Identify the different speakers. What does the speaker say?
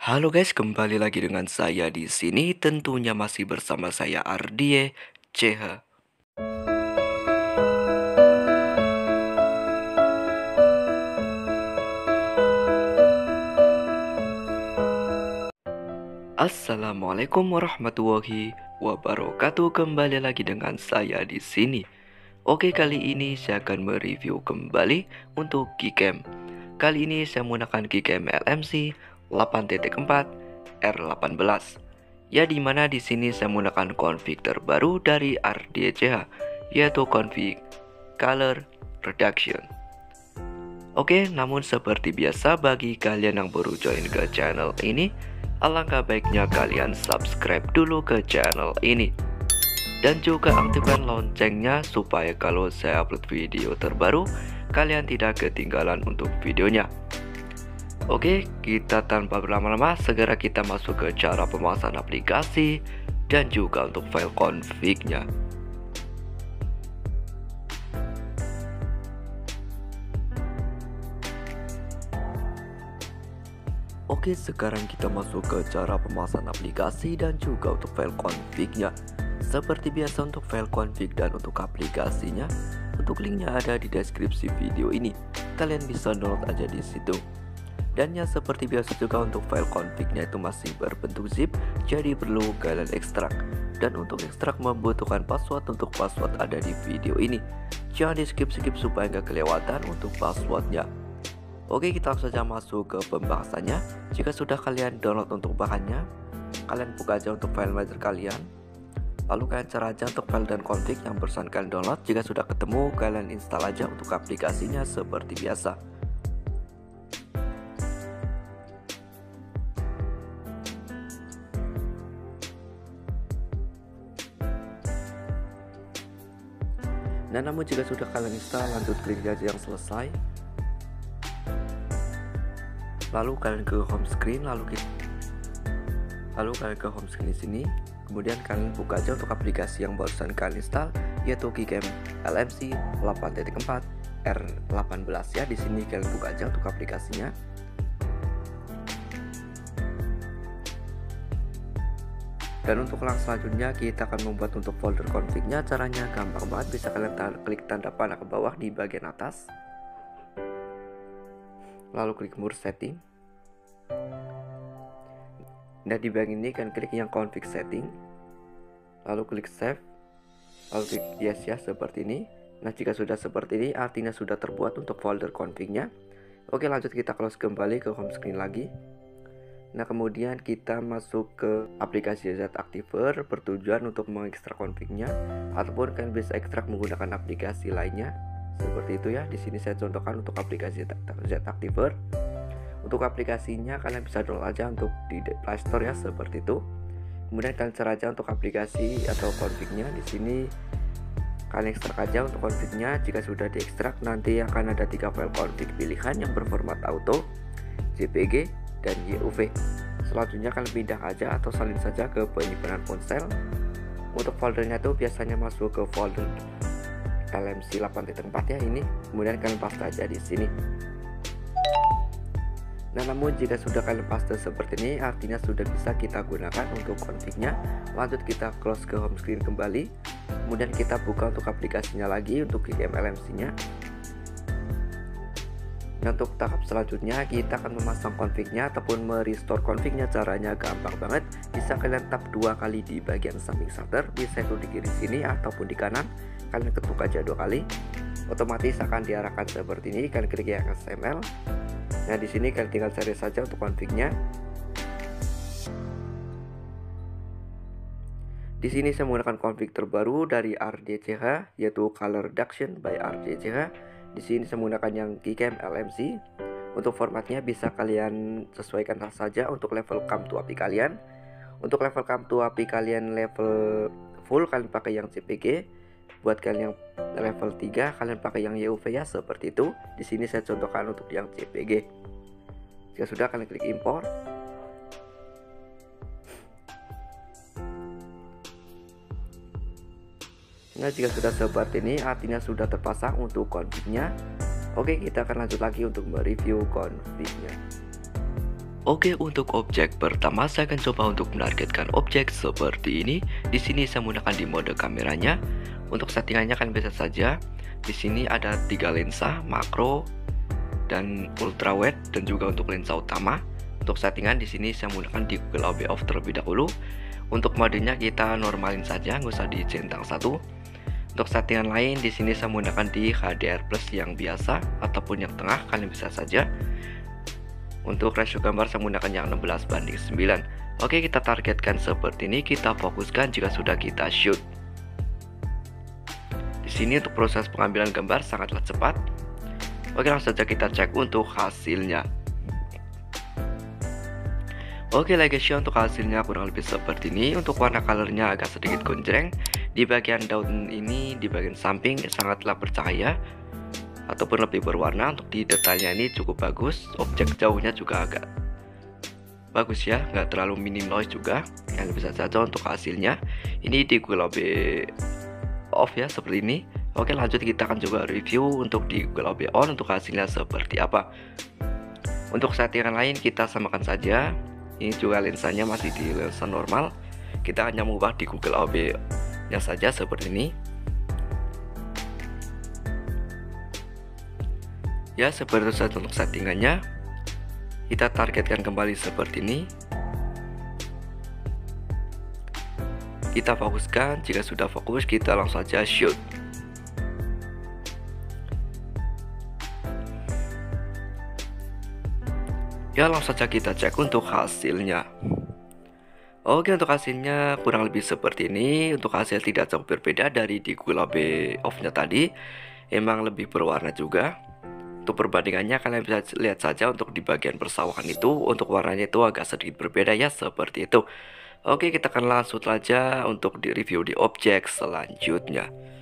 Speaker 1: Halo guys, kembali lagi dengan saya di sini. Tentunya masih bersama saya Ardie CH. Assalamualaikum warahmatullahi wabarakatuh. Kembali lagi dengan saya di sini. Oke, kali ini saya akan mereview kembali untuk Gcam. Kali ini saya menggunakan Gcam LMC 8.4 R18. Ya, dimana di sini saya menggunakan config terbaru dari RDCH, yaitu config Color Reduction. Oke, namun seperti biasa bagi kalian yang baru join ke channel ini, alangkah baiknya kalian subscribe dulu ke channel ini. Dan juga aktifkan loncengnya supaya kalau saya upload video terbaru, kalian tidak ketinggalan untuk videonya. Oke, kita tanpa berlama-lama segera kita masuk ke cara pemasangan aplikasi dan juga untuk file config-nya. Oke, sekarang kita masuk ke cara pemasangan aplikasi dan juga untuk file config-nya. Seperti biasa untuk file config dan untuk aplikasinya, untuk linknya ada di deskripsi video ini. Kalian bisa download aja di situ. Dan ya seperti biasa juga untuk file config-nya itu masih berbentuk zip, jadi perlu kalian ekstrak. Dan untuk ekstrak membutuhkan password, untuk password ada di video ini. Jangan di skip-skip supaya nggak kelewatan untuk passwordnya. Oke, kita langsung saja masuk ke pembahasannya. Jika sudah kalian download untuk bahannya, kalian buka aja untuk file manager kalian. Lalu kalian cari aja untuk file dan config yang barusan kalian download. Jika sudah ketemu, kalian install aja untuk aplikasinya seperti biasa. Nah, namun jika sudah kalian install, lanjut klik aja yang selesai. Lalu kalian ke home screen, lalu kalian ke home screen di sini. Kemudian kalian buka aja untuk aplikasi yang barusan kalian install, yaitu Gcam LMC 8.4 R18 ya. Di sini kalian buka aja untuk aplikasinya. Dan untuk langkah selanjutnya kita akan membuat untuk folder config-nya. Caranya gampang banget, bisa kalian klik tanda panah ke bawah di bagian atas. Lalu klik more setting. Nah, di bagian ini kalian klik yang config setting. Lalu klik save. Lalu klik yes ya seperti ini. Nah, jika sudah seperti ini artinya sudah terbuat untuk folder config-nya. Oke, lanjut kita close kembali ke home screen lagi. Nah, kemudian kita masuk ke aplikasi Z-Activer bertujuan untuk mengekstrak config-nya, ataupun kalian bisa ekstrak menggunakan aplikasi lainnya. Seperti itu ya. Di sini saya contohkan untuk aplikasi Z-Activer. Untuk aplikasinya kalian bisa download aja untuk di Play Store ya, seperti itu. Kemudian kalian cari aja untuk aplikasi atau config-nya. Di sini kalian ekstrak aja untuk config-nya. Jika sudah diekstrak, nanti akan ada 3 file config pilihan yang berformat auto, JPG, dan YUV. Selanjutnya kalian pindah aja atau salin saja ke penyimpanan ponsel. Untuk foldernya tuh biasanya masuk ke folder LMC 8.4 ya ini. Kemudian kalian paste aja di sini. Nah, namun jika sudah kalian paste seperti ini artinya sudah bisa kita gunakan untuk config-nya. Lanjut kita close ke home screen kembali. Kemudian kita buka untuk aplikasinya lagi untuk Gcam LMC-nya. Nah, untuk tahap selanjutnya kita akan memasang config-nya ataupun merestore config-nya. Caranya gampang banget. Bisa kalian tap 2 kali di bagian samping shutter, bisa itu di kiri sini ataupun di kanan. Kalian ketuk aja 2 kali. Otomatis akan diarahkan seperti ini. Kalian klik yang XML. Nah, di sini kalian tinggal cari saja untuk config-nya. Di sini saya menggunakan config terbaru dari RDCH, yaitu Color Reduction by RDCH. Di sini saya menggunakan yang Gcam LMC. Untuk formatnya bisa kalian sesuaikan saja untuk level come to API kalian. Untuk level come to API kalian level full, kalian pakai yang JPG. Buat kalian yang level 3 kalian pakai yang YUV ya, seperti itu. Di sini saya contohkan untuk yang JPG. Jika sudah kalian klik import. Nah, jika sudah seperti ini artinya sudah terpasang untuk config-nya. Oke, kita akan lanjut lagi untuk mereview config-nya. Oke, untuk objek pertama saya akan coba untuk menargetkan objek seperti ini. Di sini saya menggunakan di mode kameranya. Untuk settingannya kan biasa saja. Di sini ada 3 lensa, makro dan ultra wide, dan juga untuk lensa utama. Untuk settingan di sini saya menggunakan di Google OB off terlebih dahulu. Untuk modenya kita normalin saja, nggak usah dicentang satu. Untuk settingan lain di sini saya menggunakan di HDR plus yang biasa ataupun yang tengah, kalian bisa saja. Untuk ratio gambar saya menggunakan yang 16:9. Oke, kita targetkan seperti ini, kita fokuskan jika sudah kita shoot. Di sini untuk proses pengambilan gambar sangatlah cepat. Oke, langsung saja kita cek untuk hasilnya. Oke lah guys ya, untuk hasilnya kurang lebih seperti ini. Untuk warna colornya agak sedikit gonjreng. Di bagian daun ini, di bagian samping sangatlah bercahaya ataupun lebih berwarna. Untuk di detailnya ini cukup bagus. Objek jauhnya juga agak bagus ya, nggak terlalu minim noise juga. Yang bisa saja untuk hasilnya. Ini di Google OB off ya, seperti ini. Oke, lanjut kita akan coba review untuk di Google OB on untuk hasilnya seperti apa. Untuk settingan lain kita samakan saja. Ini juga lensanya masih di lensa normal. Kita hanya mengubah di Google OB nya saja seperti ini. Ya, seperti itu saja untuk settingannya. Kita targetkan kembali seperti ini. Kita fokuskan, jika sudah fokus kita langsung saja shoot. Ya, langsung saja kita cek untuk hasilnya. Oke, untuk hasilnya kurang lebih seperti ini. Untuk hasil tidak jauh berbeda dari di Google OB off-nya tadi. Emang lebih berwarna juga. Untuk perbandingannya kalian bisa lihat saja untuk di bagian persawahan itu, untuk warnanya itu agak sedikit berbeda ya, seperti itu. Oke, kita akan langsung saja untuk di review di objek selanjutnya.